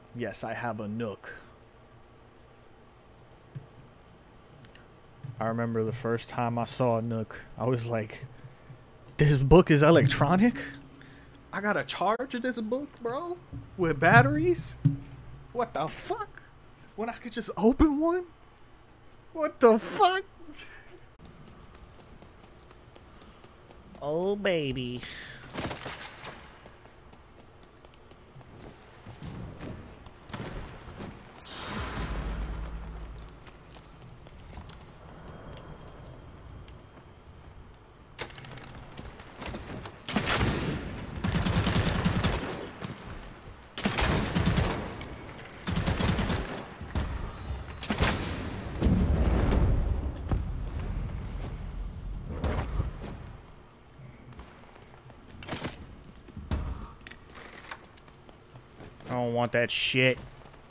Yes, I have a Nook. I remember the first time I saw a Nook, I was like, this book is electronic? I gotta charge this book, bro? With batteries? What the fuck? When I could just open one? What the fuck? Oh, baby. I don't want that shit.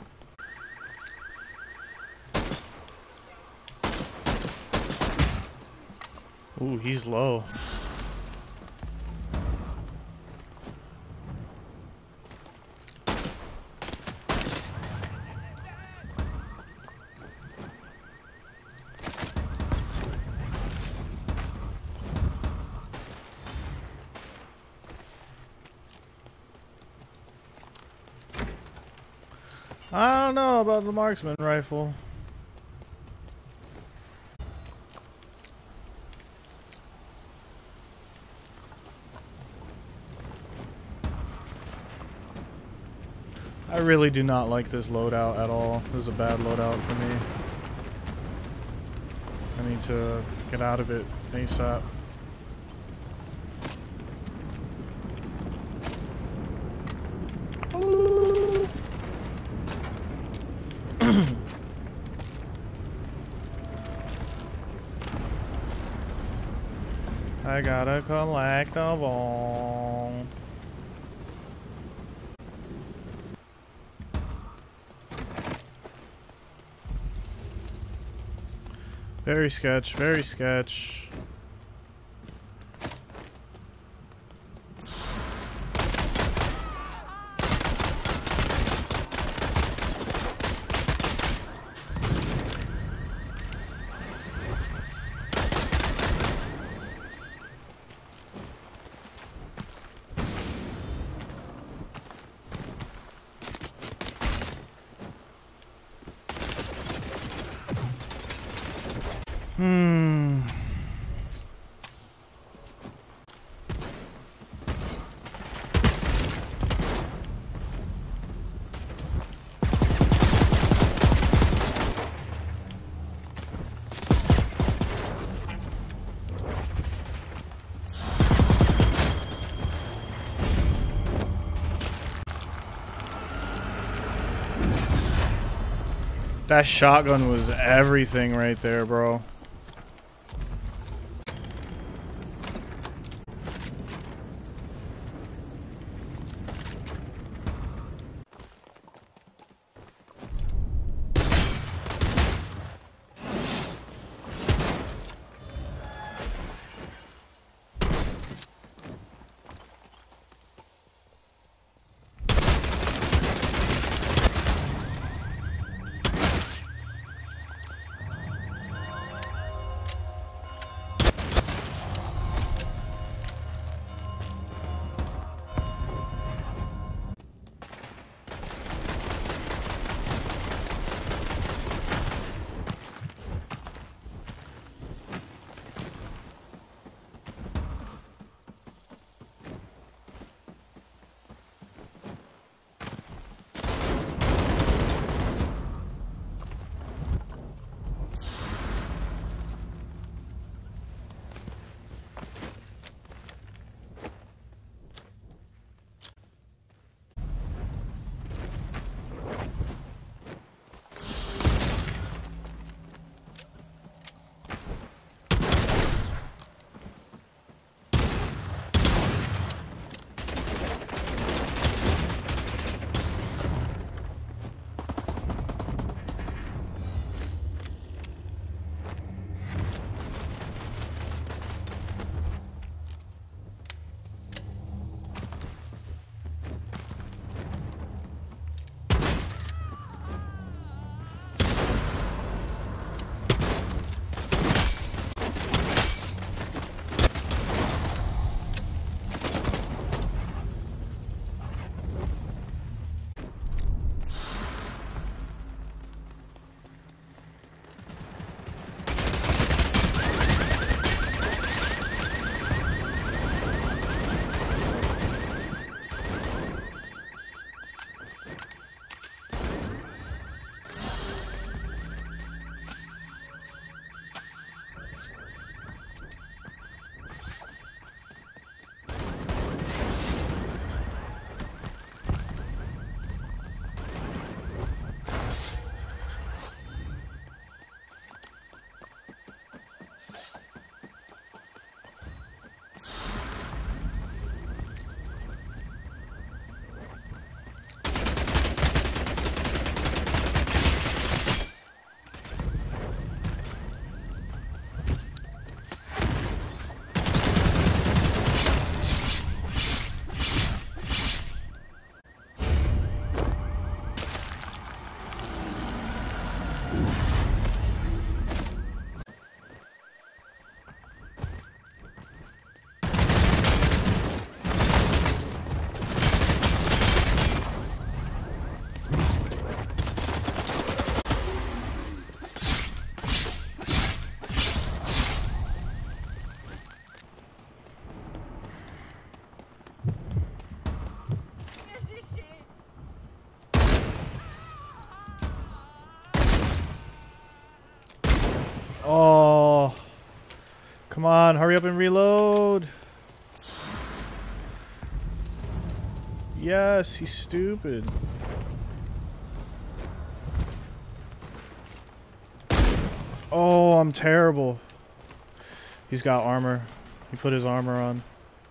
Ooh, he's low. I don't know about the marksman rifle. I really do not like this loadout at all. This is a bad loadout for me. I need to get out of it ASAP. I gotta collect a ball. Very sketch, very sketch. That shotgun was everything right there, bro. Come on, hurry up and reload. Yes, he's stupid. Oh, I'm terrible. He's got armor. He put his armor on.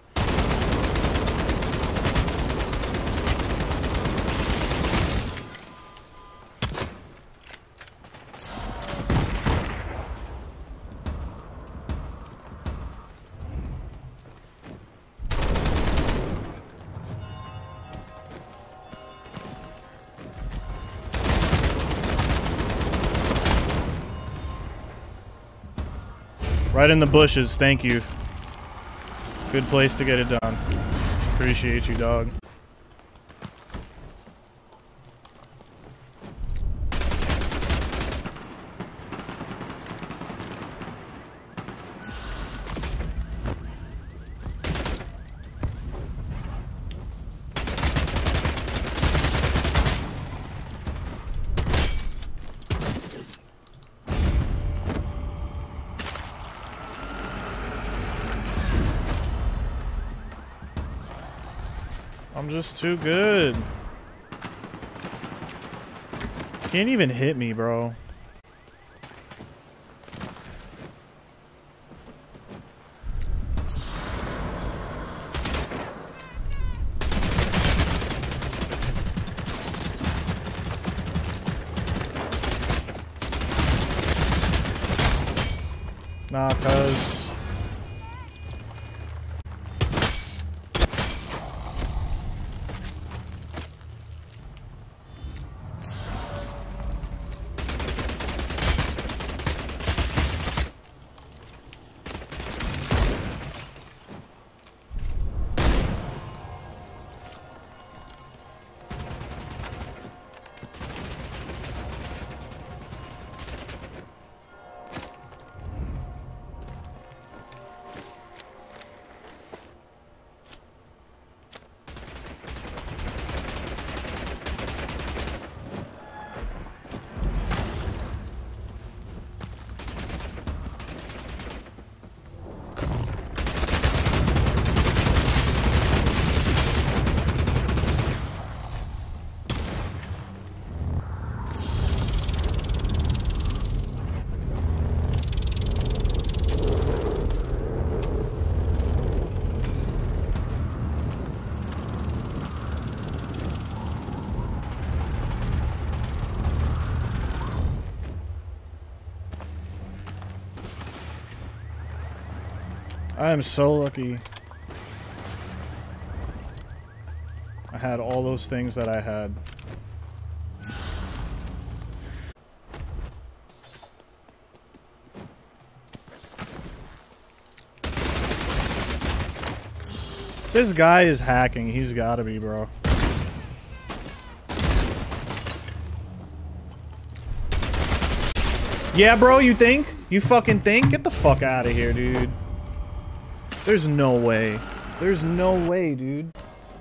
Right in the bushes, thank you. Good place to get it done. Appreciate you, dog. I'm just too good. Can't even hit me, bro. Nah, cuz. I am so lucky. I had all those things that I had. This guy is hacking. He's gotta be, bro. Yeah, bro, you think? You fucking think? Get the fuck out of here, dude. There's no way. There's no way, dude.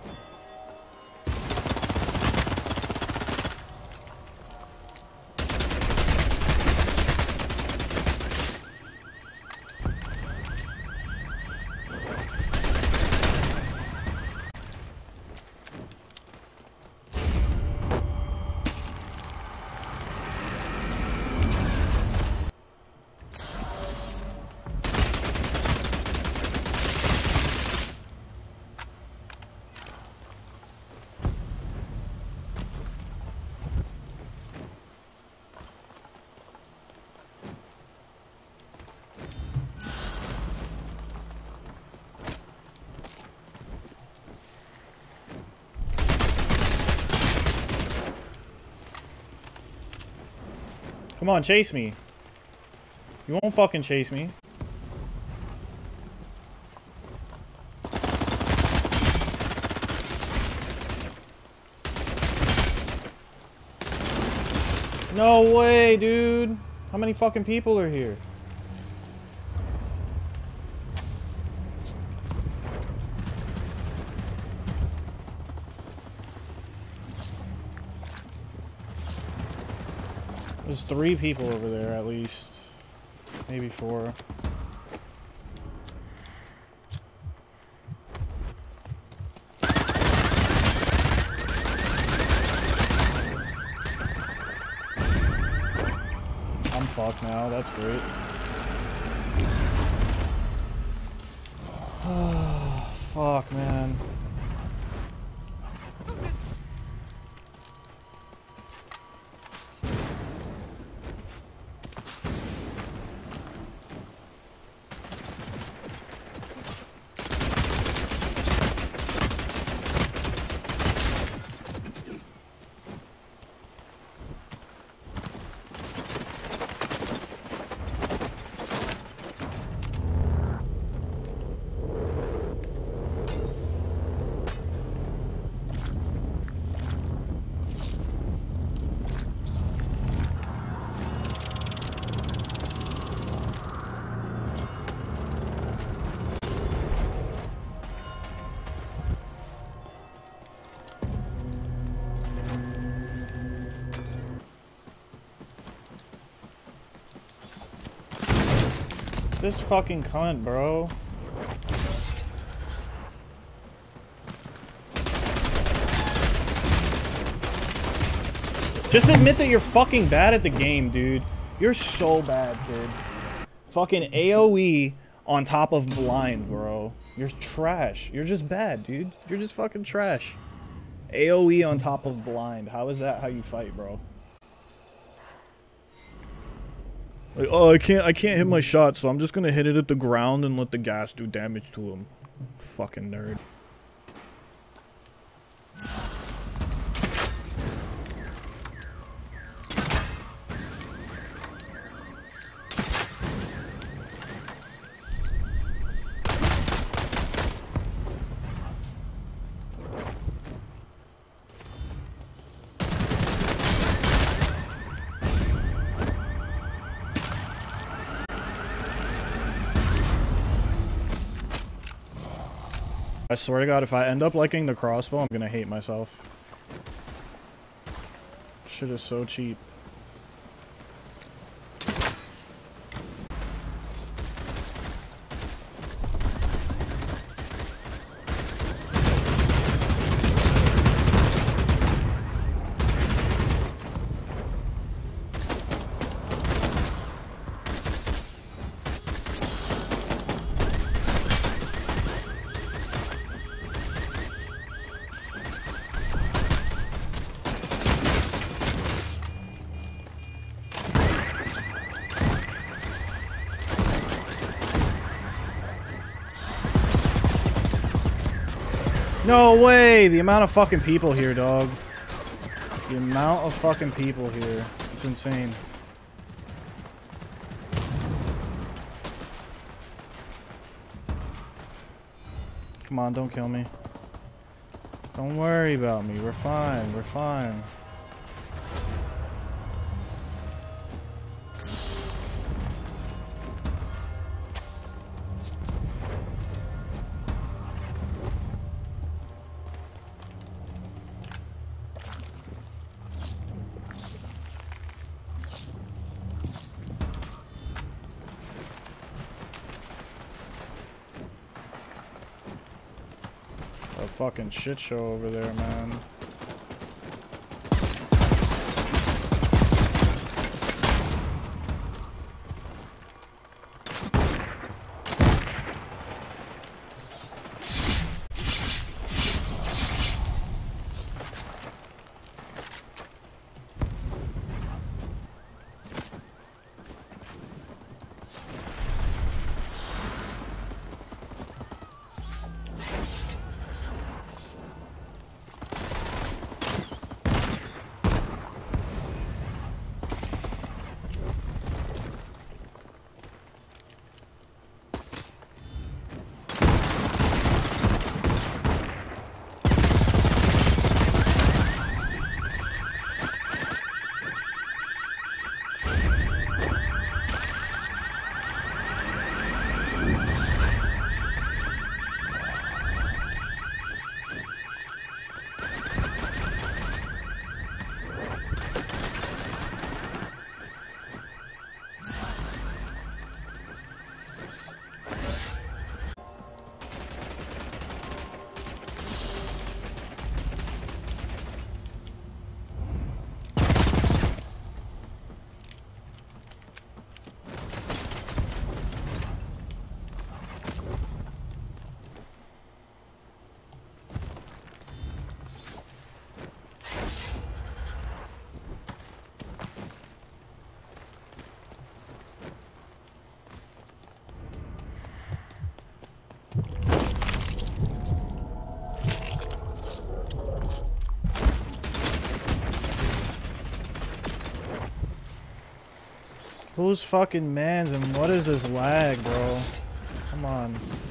Come on, chase me. You won't fucking chase me. No way, dude. How many fucking people are here? There's 3 people over there at least. Maybe 4. fuck now. That's great. Oh, fuck, man. This fucking cunt, bro. Just admit that you're fucking bad at the game, dude. You're so bad, kid. Fucking AoE on top of blind, bro. You're trash. You're just bad, dude. You're just fucking trash. AoE on top of blind. How is that how you fight, bro? Like, oh, I can't hit my shot, so I'm just gonna hit it at the ground and let the gas do damage to him. Fucking nerd. I swear to God, if I end up liking the crossbow, I'm gonna hate myself. Shit is so cheap. No way! The amount of fucking people here, dog. The amount of fucking people here. It's insane. Come on, don't kill me. Don't worry about me. We're fine. We're fine. A fucking shit show over there, man. Who's fucking mans and what is this lag, bro? Come on.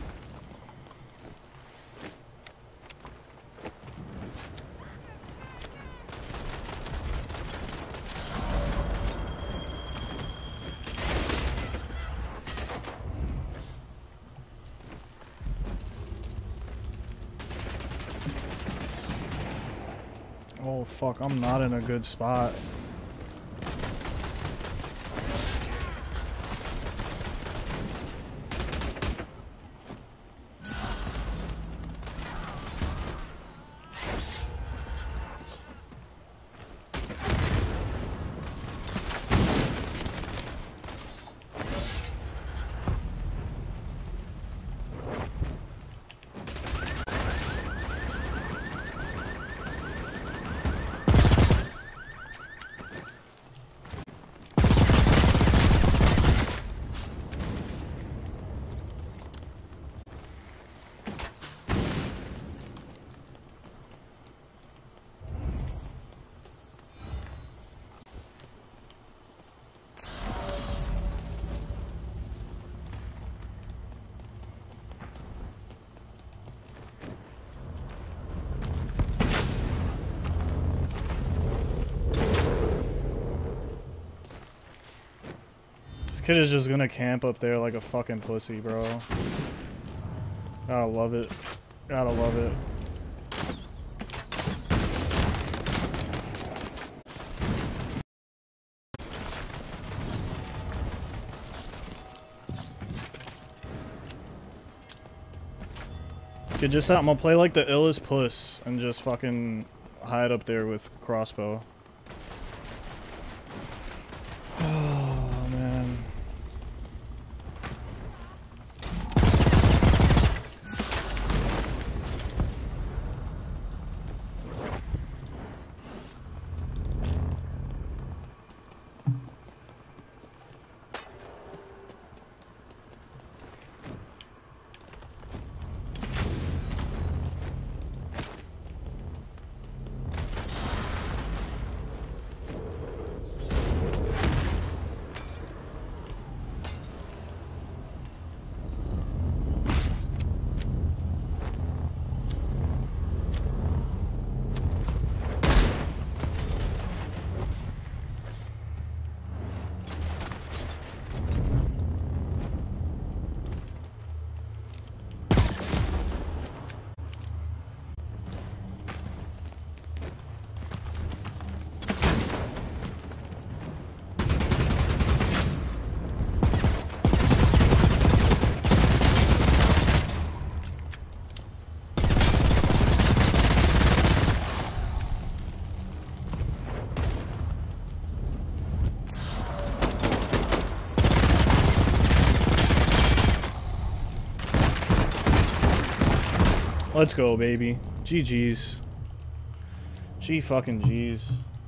Oh fuck, I'm not in a good spot. Kid is just gonna camp up there like a fucking pussy, bro. Gotta love it. Gotta love it. Kid, just I'm gonna play like the illest puss and just fucking hide up there with crossbow. Oh man. Let's go, baby. GG's. G fucking G's.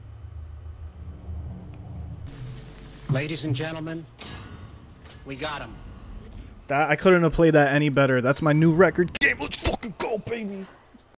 Ladies and gentlemen, we got him. I couldn't have played that any better. That's my new record game. Let's fucking go, baby.